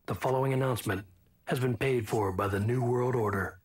The following announcement has been paid for by the New World Order.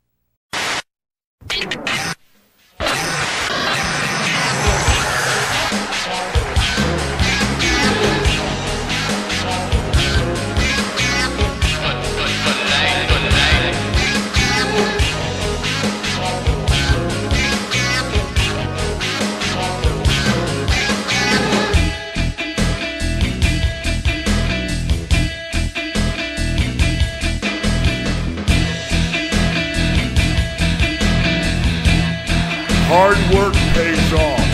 Hard work pays off.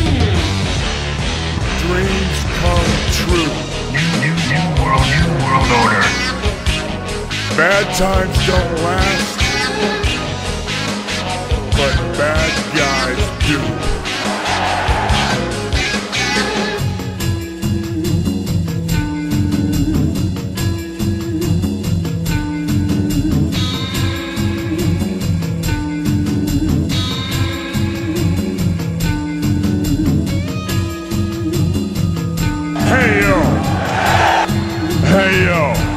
Dreams come true. New world order. Bad times don't last, but bad guys do. Hey yo!